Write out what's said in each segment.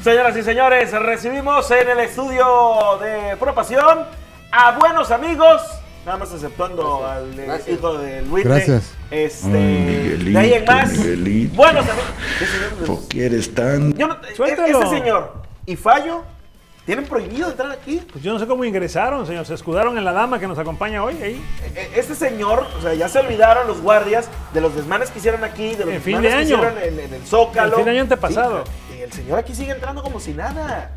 Señoras y señores, recibimos en el estudio de Pura Pasión a buenos amigos, nada más exceptuando al hijo del buitre. Gracias. De ahí en más, Miguelito. buenos amigos. ¿Por qué eres tan...? Este señor y Fallo tienen prohibido entrar aquí. Pues yo no sé cómo ingresaron, señor. Se escudaron en la dama que nos acompaña hoy. Ahí. Este señor, o sea, ya se olvidaron los guardias de los desmanes que hicieron aquí, de los En fin desmanes de que año. hicieron en el Zócalo. El fin de año antepasado. Sí, y el señor aquí sigue entrando como si nada.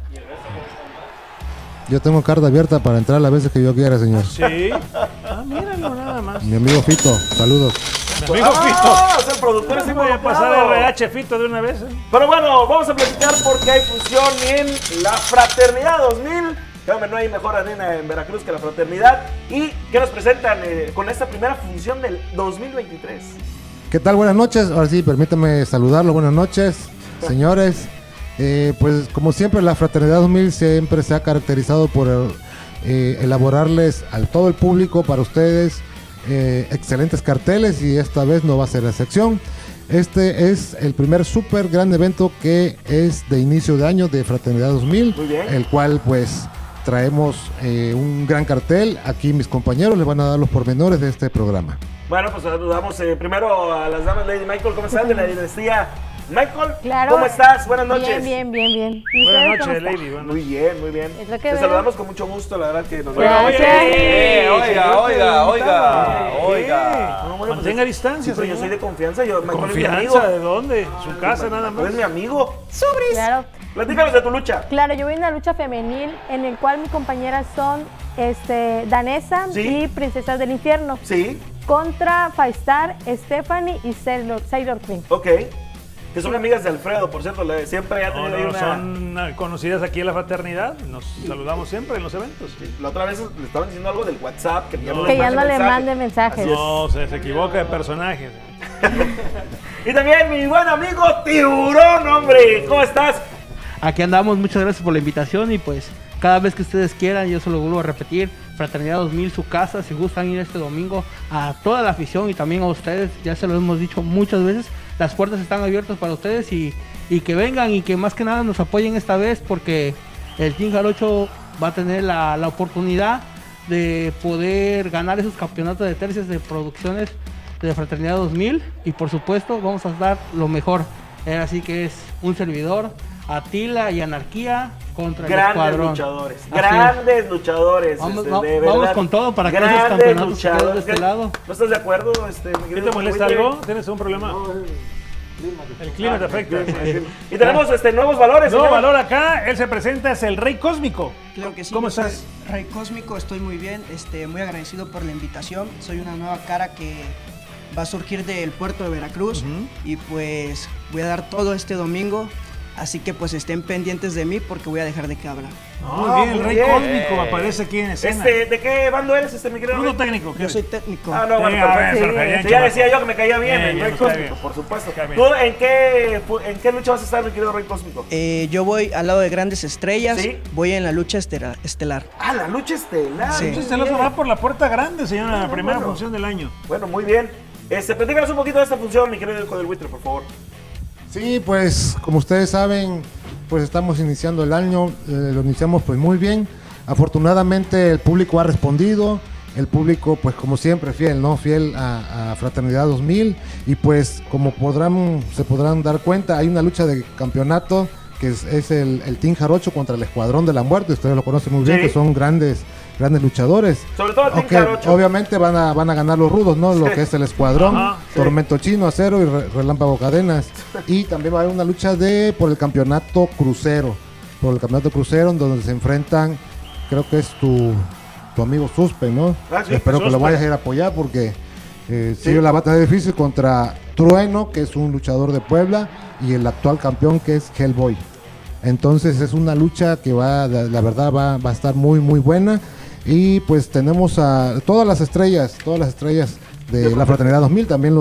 Yo tengo carta abierta para entrar las veces que yo quiera, señor. Sí. Ah, míralo nada más. Mi amigo Fito, saludos. Mi amigo Fito. O sea, el productor es Voy a pasar RH Fito de una vez. Pero bueno, vamos a platicar porque hay función en la Fraternidad 2000. Créame, no hay mejor arena en Veracruz que la Fraternidad. ¿Y qué nos presentan con esta primera función del 2023? ¿Qué tal? Buenas noches. Ahora sí, permítame saludarlo. Buenas noches, señores. Pues como siempre, la Fraternidad 2000 siempre se ha caracterizado por elaborarles a todo el público, para ustedes, excelentes carteles, y esta vez no va a ser la excepción. Este es el primer súper gran evento que es de inicio de año de Fraternidad 2000, Muy bien. el cual pues traemos un gran cartel. Aquí mis compañeros les van a dar los pormenores de este programa. Bueno, pues saludamos primero a las damas. Lady Michael, ¿cómo estás? De la dinastía Michael, Claro. ¿cómo estás? Buenas noches. Bien. ¿Y Buenas ustedes cómo noches, están? Lady. Buenas Muy bien, muy bien. Es lo que Te veo. saludamos con mucho gusto, la verdad que nos Mantenga distancia, Sí, pero yo señor. soy de confianza, Michael es mi amigo. ¿Confianza? ¿De dónde? Su casa nada Michael más. es mi amigo. ¡Sobris! Claro. Platícanos de tu lucha. Claro, yo voy en una lucha femenil en el cual mis compañeras son Danesa Sí. y Princesas del Infierno Sí, contra Firestar, Stephanie y Sailor Queen. ok. Que son amigas de Alfredo, por cierto, siempre ha No, tenido ahí no, una... son conocidas aquí en la Fraternidad. Nos saludamos siempre en los eventos. La otra vez le estaban diciendo algo del WhatsApp, que ya no, Que ya no le mensaje. mande mensajes. Así es. No, se equivoca de personajes. Y también mi buen amigo Tiburón, hombre, ¿cómo estás? Aquí andamos, muchas gracias por la invitación y pues cada vez que ustedes quieran, yo se lo vuelvo a repetir, Fraternidad 2000, su casa, si gustan ir este domingo, a toda la afición y también a ustedes, ya se lo hemos dicho muchas veces, las puertas están abiertas para ustedes y que vengan y que más que nada nos apoyen esta vez porque el Team Jarocho va a tener la oportunidad de poder ganar esos campeonatos de tercias de producciones de Fraternidad 2000 y por supuesto vamos a dar lo mejor, así que es un servidor, Atila y Anarquía contra el Grandes escuadrón. luchadores, Así grandes luchadores. Vamos, de vamos verdad. con todo para que esos Grandes campeonatos se queden de luchadores. este lado. ¿No estás de acuerdo? mi ¿Qué querido te molesta Buitre? algo? ¿Tienes un problema? El clima te afecta. Y tenemos nuevos valores. No, señor. valor acá, él se presenta, es el Rey Cósmico. Claro que sí. ¿Cómo yo soy estás? Rey Cósmico, estoy muy bien, muy agradecido por la invitación. Soy una nueva cara que va a surgir del puerto de Veracruz y pues voy a dar todo este domingo. Así que pues estén pendientes de mí porque voy a dejar de que hablar. Muy bien, el muy Rey bien. Cósmico aparece aquí en escena. ¿De qué bando eres, mi querido? Crudo Rey? técnico. ¿qué Yo eres? soy técnico. Ah, no, bueno, Sí, a ver, perfecto. perfecto, Sí, bien, ya decía yo que me caía bien, Bien, el bien, Rey está Cósmico, bien. por supuesto. Cae bien. ¿Tú en qué lucha vas a estar, mi querido Rey Cósmico? Yo voy al lado de Grandes Estrellas, Sí. voy en la lucha estelar. Ah, la lucha estelar. Sí. Entonces se va por la puerta grande, señora, la Bueno, primera bueno. función del año. Bueno, muy bien. Platícanos un poquito de esta función, mi querido hijo del buitre, por favor. Sí, pues como ustedes saben, pues estamos iniciando el año, lo iniciamos pues muy bien. Afortunadamente el público ha respondido, el público pues como siempre fiel, ¿no? Fiel a Fraternidad 2000 y pues como se podrán dar cuenta, hay una lucha de campeonato que es el Team Jarocho contra el Escuadrón de la Muerte, ustedes lo conocen muy bien, Sí. que son grandes luchadores. Sobre todo el Team Ok, Jarocho. obviamente van a ganar los rudos, ¿no? Lo que es el Escuadrón, Ajá, sí. Tormento Chino, Acero y Relámpago Cadenas. Y también va a haber una lucha por el campeonato crucero. Por el campeonato crucero, donde se enfrentan, creo que es tu amigo Suspe, ¿no? Ah, sí, Espero que lo Suspe. vayas a ir a apoyar porque Sí. sí la va a tener difícil contra Trueno, que es un luchador de Puebla, y el actual campeón, que es Hellboy. Entonces es una lucha que la verdad va a estar muy muy buena. Y pues tenemos a todas las estrellas de la Fraternidad 2000, también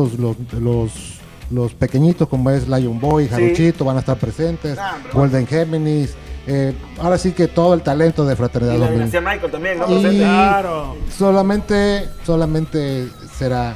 los pequeñitos como es Lion Boy, Jarochito van a estar presentes, Ah, hombre, Golden Géminis, ahora sí que todo el talento de Fraternidad Y la 2000. dinastía Michael también, ¿no? Y Presente. Claro. solamente será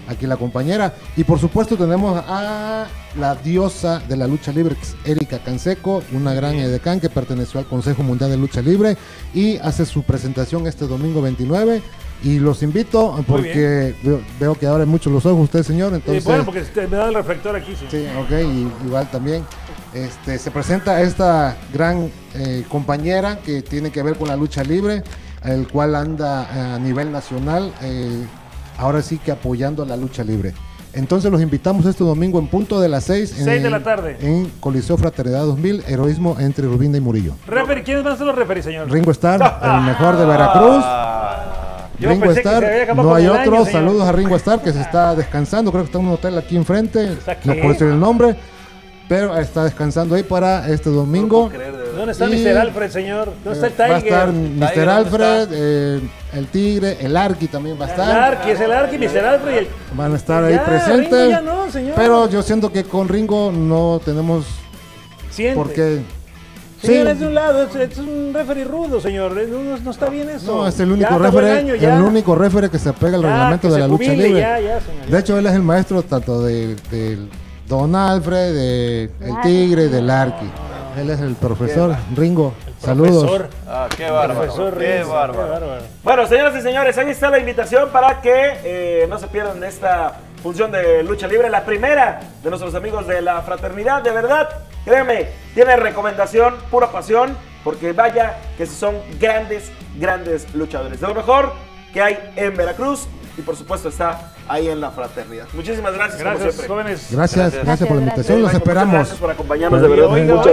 aquí la compañera. Y por supuesto tenemos a la diosa de la lucha libre, que es Erika Canseco, una gran edecán que perteneció al Consejo Mundial de Lucha Libre y hace su presentación este domingo 29. Y los invito porque veo que ahora mucho los ojos usted, señor. Entonces, bueno, porque me da el reflector aquí. Sí, sí, ok, y igual también. Se presenta esta gran compañera que tiene que ver con la lucha libre, el cual anda a nivel nacional, ahora sí que apoyando la lucha libre. Entonces los invitamos este domingo en punto de las 6 de la tarde en Coliseo Fraternidad 2000, Heroísmo entre Rubinda y Murillo. ¿Quiénes van a ser los referees, señor? Ringo Starr, el mejor de Veracruz. Ringo Starr, no hay otro. Saludos a Ringo Starr, que se está descansando, creo que está en un hotel aquí enfrente, no puedo decir el nombre, pero está descansando ahí para este domingo. ¿Dónde está Mr. Alfred, señor? ¿Dónde está el Tiger? Va a estar Mr. Alfred, el Tigre, el Arqui también va a estar. El Arqui, es el Arqui, Mr. Alfred. Van a estar ahí presentes. Ringo ya no, señor. Pero yo siento que con Ringo no tenemos por qué. Señor, es de un lado, es un referee rudo, señor. No está bien eso. No, es el único referee que se apega al reglamento de la lucha libre. De hecho, él es el maestro tanto de Don Alfred, de el Tigre, del Arqui. Él es el profesor Ringo. Saludos. Qué bárbaro. Qué bárbaro. Bueno, señoras y señores, ahí está la invitación para que no se pierdan esta función de lucha libre, la primera de nuestros amigos de la fraternidad. De verdad, créanme, tiene recomendación, pura pasión, porque vaya que son grandes luchadores. De lo mejor que hay en Veracruz y por supuesto está ahí en la fraternidad. Muchísimas gracias, como siempre. Jóvenes. Gracias por la invitación, los esperamos. Gracias por acompañarnos, de verdad. Muchas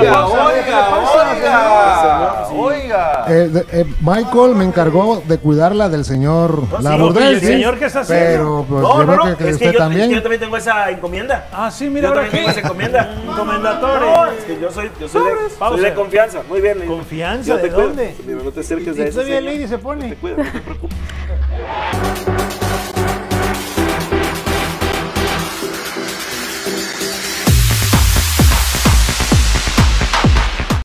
gracias. Oiga. Michael me encargó de cuidarla del señor Laburdel. ¿El señor qué está haciendo? Pero pues yo veo que usted también. Es que yo también tengo esa encomienda. Ah, sí, mira. Yo también tengo esa encomienda. Encomendatore. No, es que yo soy de confianza. Muy bien. ¿Confianza? ¿De dónde? No te acerques de eso. Todavía Lady se pone. No te preocupes.